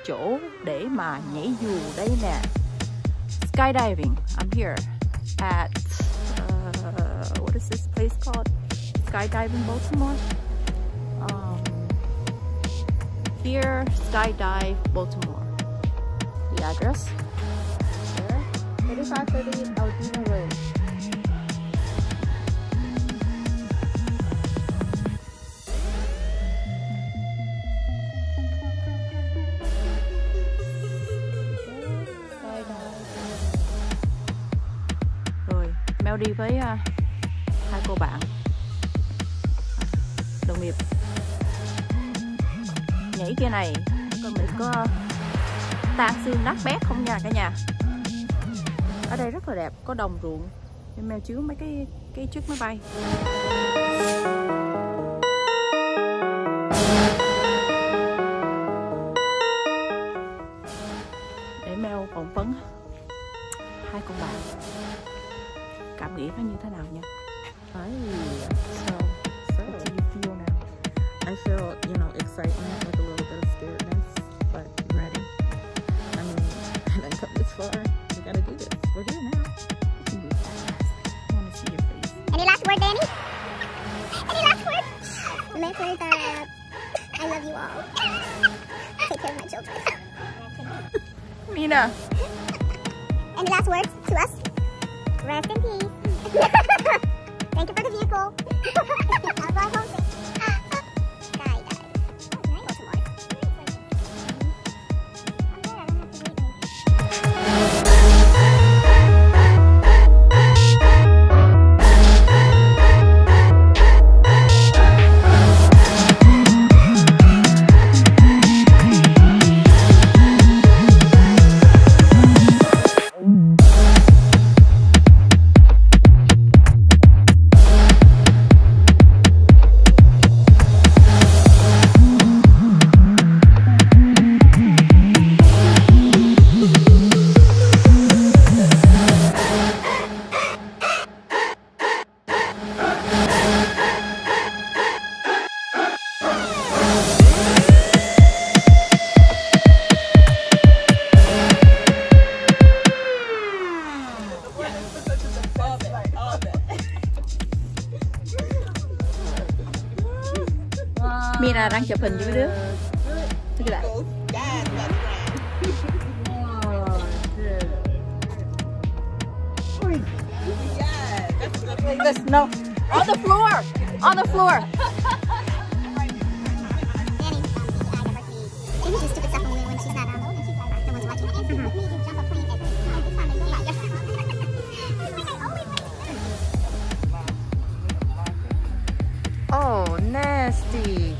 chỗ để mà nhảy dù đây nè. Skydiving. I'm here at what is this place called? Skydiving Baltimore. Here, Skydive Baltimore. The address there, 3530 Aldina Road. Rồi, Mel đi với hai cô bạn đồng nghiệp nhảy kia này, coi mình có tan xương nát bét không nha cả nhà. Ở đây rất là đẹp, có đồng ruộng, em Mel chứa mấy cái chiếc máy bay. Để Mel phỏng vấn hai con bạn, cảm nghĩ nó như thế nào nha. So What do you feel now? I feel, you know, excitement with a little bit of scaredness, but ready. I mean, I done come this far. We gotta do this. We're here now. I want to see your face. Any last word, Danny? Any last word? The last words are, I love you all. Take care of my children. Mina. Any last words to us? Rest in peace. Thank you for the vehicle. I'll drive home safe. Skydive. Baltimore. I'm good. I don't have to wait. Mina đang chụp hình với mấy đứa. Look at that. This, no, on the floor, on the floor. Danny, do stupid stuff when she's not no one's watching. And she let me jump a plane at this time and go like, Oh, nasty.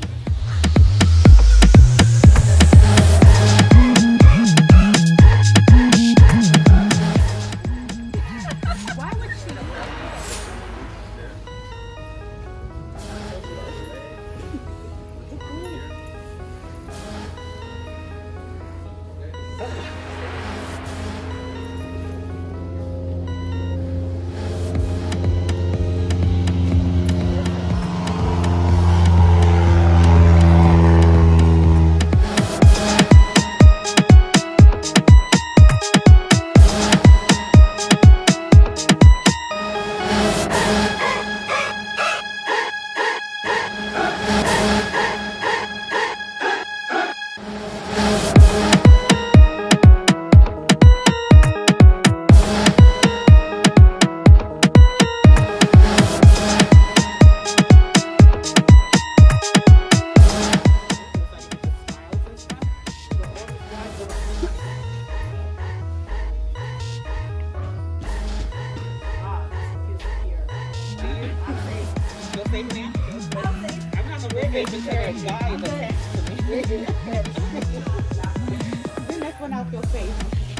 The next one I'll feel safe.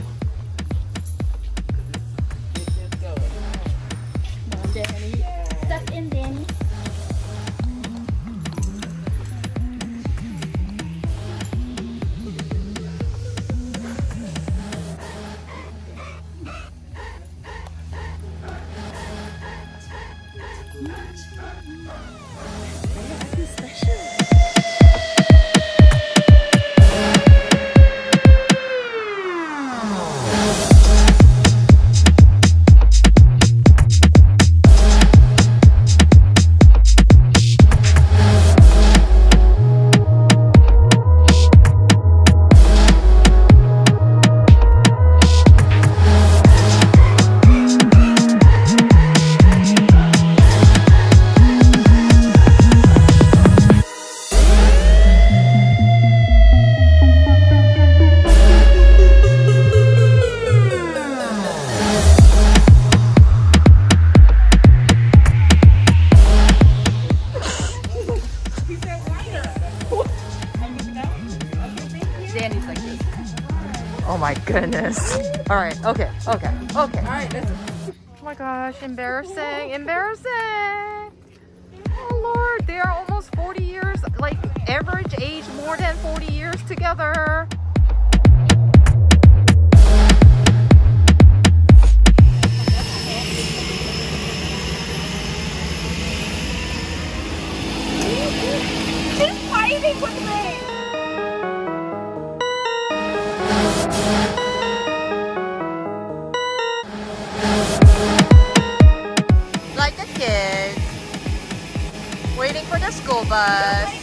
Danny. Stuck in, Danny. goodness. All right, okay. All right, listen. Oh my gosh, embarrassing, embarrassing. Oh Lord, they are almost 40 years, like average age more than 40 years together. She's fighting with me. Like a kid, waiting for the school bus.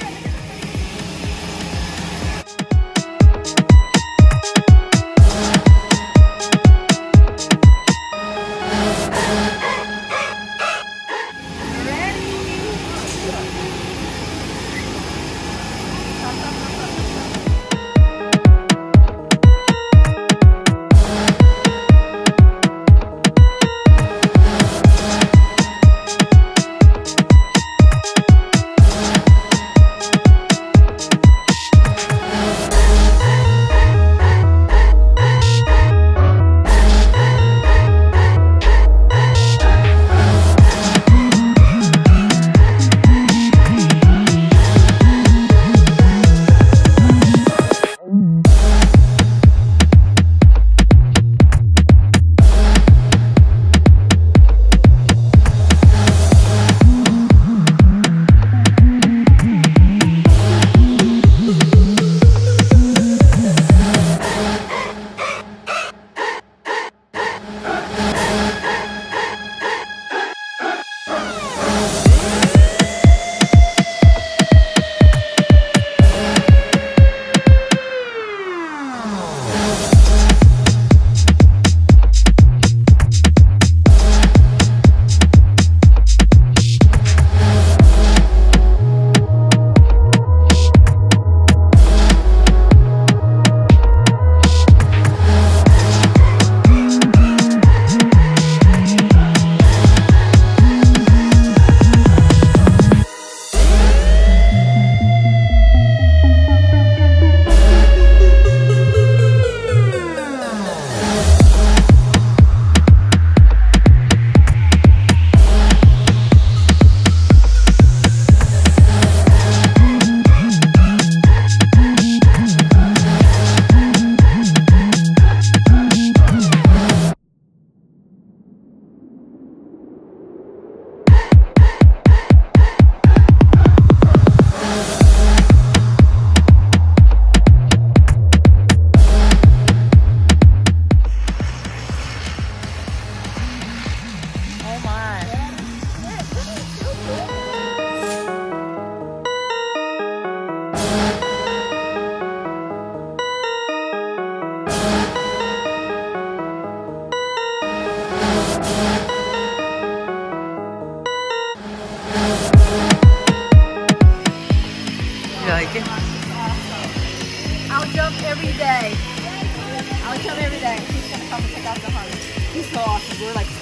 I'll jump every day. I'll jump every day. He's gonna come and pick out the honey. He's so awesome. We're like